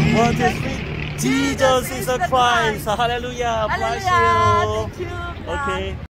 1, 2, 3. Jesus is a Christ. Hallelujah. Bless you. Hallelujah. Thank you. Okay.